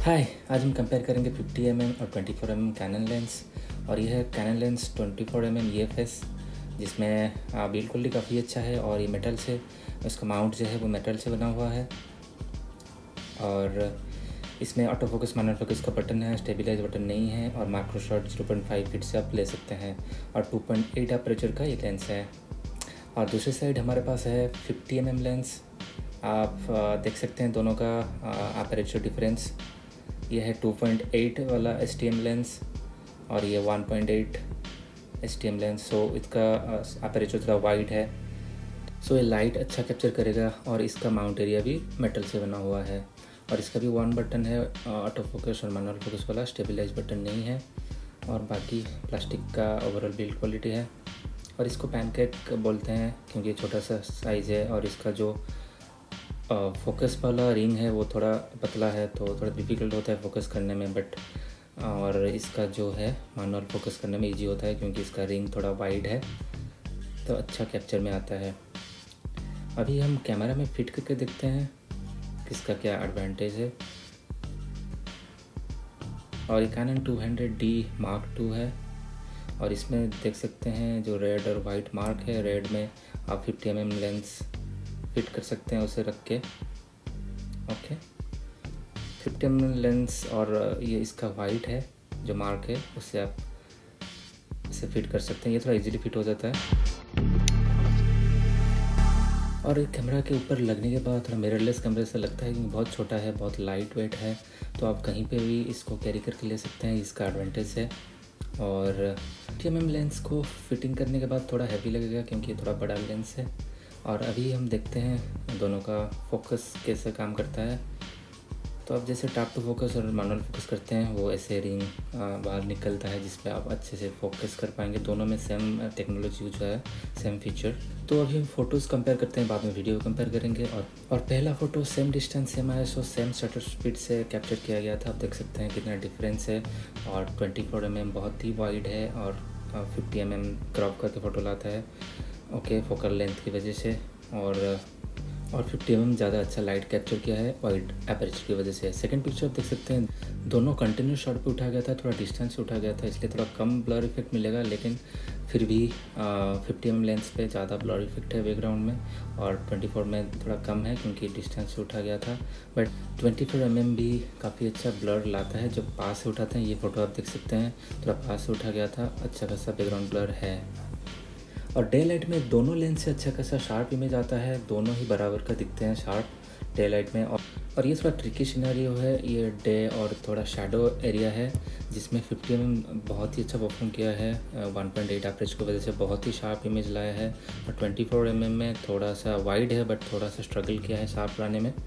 हाय, आज हम कंपेयर करेंगे 50 mm और 24 mm कैनन लेंस। और यह है कैनन लेंस 24 mm EFS, जिसमें बिल्ड क्वालिटी काफ़ी अच्छा है और ये मेटल से, इसका माउंट जो है वो मेटल से बना हुआ है। और इसमें ऑटो फोकस मैनुअल फोकस का बटन है, स्टेबलाइज बटन नहीं है और माइक्रो शॉट 0.5 फीट से आप ले सकते हैं। और 2.8 अपर्चर का ये लेंस है। और दूसरी साइड हमारे पास है 50 mm लेंस। आप देख सकते हैं दोनों का अपर्चर डिफरेंस। ये है 2.8 वाला STM लेंस और ये 1.8 STM लेंस। सो इसका अपर्चर थोड़ा वाइड है, सो ये लाइट अच्छा कैप्चर करेगा। और इसका माउंट एरिया भी मेटल से बना हुआ है। और इसका भी वन बटन है, ऑटो फोकस और मैनुअल फोकस वाला, स्टेबलाइज बटन नहीं है। और बाकी प्लास्टिक का ओवरऑल बिल्ड क्वालिटी है। और इसको पैनकेक बोलते हैं क्योंकि छोटा सा साइज़ है। और इसका जो फोकस वाला रिंग है वो थोड़ा पतला है, तो थोड़ा डिफ़िकल्ट होता है फोकस करने में। बट और इसका जो है मैनुअल फोकस करने में इजी होता है क्योंकि इसका रिंग थोड़ा वाइड है, तो अच्छा कैप्चर में आता है। अभी हम कैमरा में फिट करके देखते हैं किसका क्या एडवांटेज है। और ये Canon 200D Mark II है। और इसमें देख सकते हैं जो रेड और वाइट मार्क है, रेड में आप 50 mm लेंस फिट कर सकते हैं उसे रख के। ओके, 50 mm लेंस और ये इसका वाइट है जो मार्क है, उससे आप इसे फिट कर सकते हैं। ये थोड़ा इजीली फिट हो जाता है। और एक कैमरा के ऊपर लगने के बाद थोड़ा मिररलेस कैमरे से लगता है कि बहुत छोटा है, बहुत लाइट वेट है, तो आप कहीं पे भी इसको कैरी करके ले सकते हैं, इसका एडवांटेज है। और 50 mm लेंस को फिटिंग करने के बाद थोड़ा हैवी लगेगा क्योंकि थोड़ा बड़ा लेंस है। और अभी हम देखते हैं दोनों का फोकस कैसे काम करता है। तो आप जैसे टैप टू फोकस और मैनुअल फोकस करते हैं, वो ऐसे रिंग बाहर निकलता है जिस पे आप अच्छे से फोकस कर पाएंगे। दोनों में सेम टेक्नोलॉजी यूज है, सेम फीचर। तो अभी हम फ़ोटोज़ कंपेयर करते हैं, बाद में वीडियो कंपेयर करेंगे। और पहला photo same distance, same ISO, same shutter speed से कैप्चर किया गया था। आप देख सकते हैं कितना डिफरेंस है। और 24 mm बहुत ही वाइड है और 50 mm क्रॉप करके फ़ोटो लाता है, ओके, फोकल लेंथ की वजह से। और 50 mm ज़्यादा अच्छा लाइट कैप्चर किया है वाइड अपर्चर की वजह से। सेकंड पिक्चर आप देख सकते हैं दोनों कंटिन्यूस शॉट पे उठाया गया था, थोड़ा डिस्टेंस से उठाया गया था, इसलिए थोड़ा कम ब्लर इफेक्ट मिलेगा। लेकिन फिर भी 50 mm लेंस पे ज़्यादा ब्लर इफेक्ट है बैकग्राउंड में, और 24 में थोड़ा कम है क्योंकि डिस्टेंस से उठा गया था। बट 24 mm भी काफ़ी अच्छा ब्लर लाता है जब पास से उठाते हैं। ये फ़ोटो आप देख सकते हैं थोड़ा पास से उठा गया था, अच्छा खासा बैकग्राउंड ब्लर है। और डे लाइट में दोनों लेंस से अच्छा खासा शार्प इमेज आता है, दोनों ही बराबर का दिखते हैं शार्प डे लाइट में। और ये थोड़ा ट्रिकी सिनेरियो है, ये डे और थोड़ा शैडो एरिया है जिसमें 50 mm बहुत ही अच्छा परफॉर्म किया है। 1.8 अपर्चर की वजह से बहुत ही शार्प इमेज लाया है। और 24 mm में थोड़ा सा वाइड है बट थोड़ा सा स्ट्रगल किया है शार्प लाने में।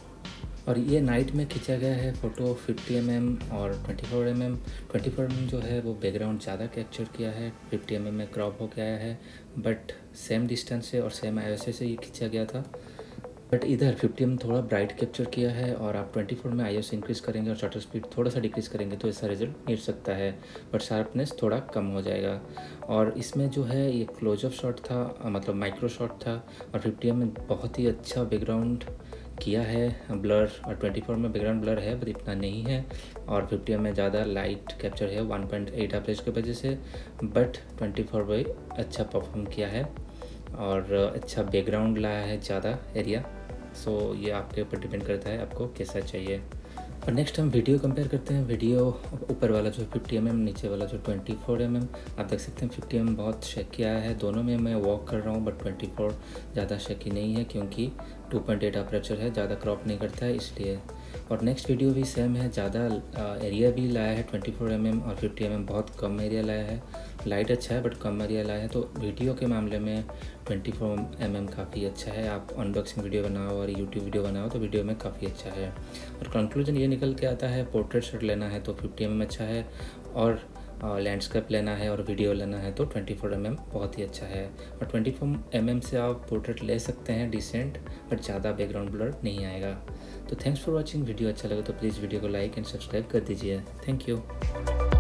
और ये नाइट में खींचा गया है फ़ोटो 50 mm और 24 mm। 24 mm जो है वो बैकग्राउंड ज़्यादा कैप्चर किया है, 50 mm में क्रॉप हो गया है, बट सेम डिस्टेंस से और सेम ISO से ये खींचा गया था। बट इधर 50 mm थोड़ा ब्राइट कैप्चर किया है। और आप 24 में ISO इंक्रीज़ करेंगे और शटर स्पीड थोड़ा सा डिक्रीज़ करेंगे तो ऐसा रिजल्ट मिल सकता है, बट शार्पनेस थोड़ा कम हो जाएगा। और इसमें जो है ये क्लोजअप शॉट था, मतलब माइक्रो शॉट था। और 50 में बहुत ही अच्छा बैकग्राउंड किया है ब्लर, और 24 में बैकग्राउंड ब्लर है बट इतना नहीं है। और 50 में ज़्यादा लाइट कैप्चर है 1.8 अपर्चर की वजह से, बट 24 में अच्छा परफॉर्म किया है और अच्छा बैकग्राउंड लाया है ज़्यादा एरिया। सो ये आपके ऊपर डिपेंड करता है आपको कैसा चाहिए। और नेक्स्ट हम वीडियो कंपेयर करते हैं। वीडियो ऊपर वाला जो 50 mm, नीचे वाला जो 24 mm। आप देख सकते हैं 50 mm बहुत शेकी आया है, दोनों में मैं वॉक कर रहा हूँ, बट 24 ज़्यादा शेकी नहीं है क्योंकि 2.8 अपर्चर है, ज़्यादा क्रॉप नहीं करता है इसलिए। और नेक्स्ट वीडियो भी सेम है, ज़्यादा एरिया भी लाया है 24 mm, और 50 mm बहुत कम एरिया लाया है। लाइट अच्छा है बट कम एरिया लाया है, तो वीडियो के मामले में 24 mm काफ़ी अच्छा है। आप अनबॉक्सिंग वीडियो बनाओ और यूट्यूब वीडियो बनाओ तो वीडियो में काफ़ी अच्छा है। और कंक्लूजन ये निकल के आता है, पोर्ट्रेट शॉट लेना है तो 50 mm अच्छा है, और लैंडस्केप लेना है और वीडियो लेना है तो 24 mm बहुत ही अच्छा है। और 24 mm से आप पोर्ट्रेट ले सकते हैं डिसेंट, बट ज़्यादा बैकग्राउंड ब्लर नहीं आएगा। तो थैंक्स फॉर वॉचिंग। वीडियो अच्छा लगे तो प्लीज़ वीडियो को लाइक एंड सब्सक्राइब कर दीजिए। Thank you.